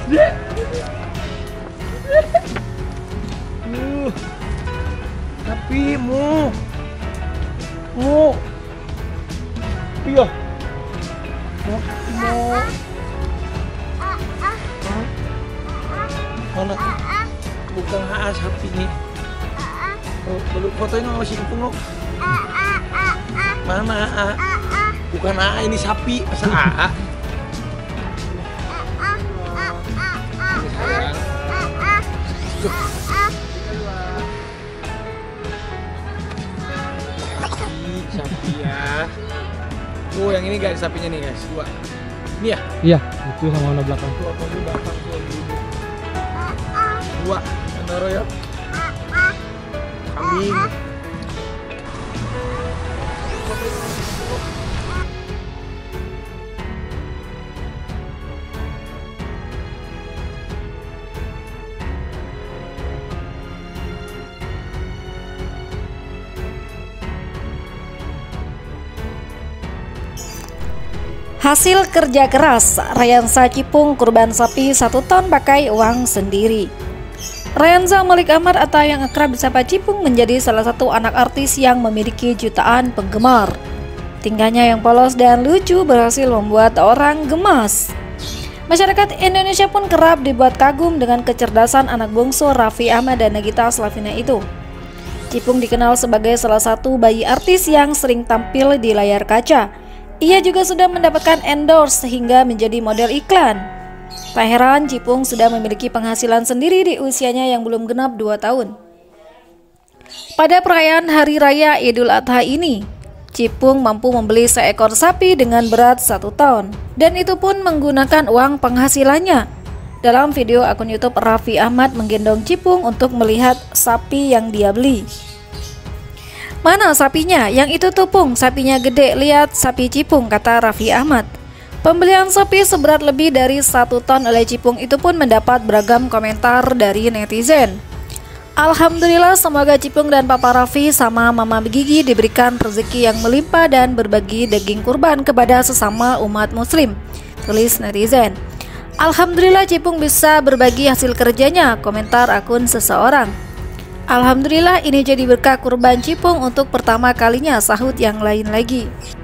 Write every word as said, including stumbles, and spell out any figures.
Uh, tapi mu, mu, iya, mu, mu, mana? Bukan H A sapi nih. Oh, belum fotonya masih dipungok. Mana A A? Bukan A A, ini sapi, masa A A? Sapi ya. Oh, yang ini guys, sapinya nih guys, dua. Ini ya? Iya, itu sama warna belakang. Dua, dua, dua, dua, dua. Noro ya. Kambing. Hasil kerja keras, Ryanza Cipung kurban sapi satu ton pakai uang sendiri. Ryanza Malik Ahmad atau yang akrab disapa Cipung menjadi salah satu anak artis yang memiliki jutaan penggemar. Tingkahnya yang polos dan lucu berhasil membuat orang gemas. Masyarakat Indonesia pun kerap dibuat kagum dengan kecerdasan anak bungsu Raffi Ahmad dan Nagita Slavina itu. Cipung dikenal sebagai salah satu bayi artis yang sering tampil di layar kaca. Ia juga sudah mendapatkan endorse hingga menjadi model iklan. Tak heran Cipung sudah memiliki penghasilan sendiri di usianya yang belum genap dua tahun. Pada perayaan Hari Raya Idul Adha ini, Cipung mampu membeli seekor sapi dengan berat satu ton. Dan itu pun menggunakan uang penghasilannya. Dalam video akun YouTube, Raffi Ahmad menggendong Cipung untuk melihat sapi yang dia beli. Mana sapinya? Yang itu tupung, sapinya gede, lihat sapi Cipung, kata Raffi Ahmad. Pembelian sapi seberat lebih dari satu ton oleh Cipung itu pun mendapat beragam komentar dari netizen. Alhamdulillah, semoga Cipung dan Papa Raffi sama Mama Gigi diberikan rezeki yang melimpah dan berbagi daging kurban kepada sesama umat muslim, tulis netizen. Alhamdulillah Cipung bisa berbagi hasil kerjanya, komentar akun seseorang. Alhamdulillah ini jadi berkah kurban Cipung untuk pertama kalinya, sahut yang lain lagi.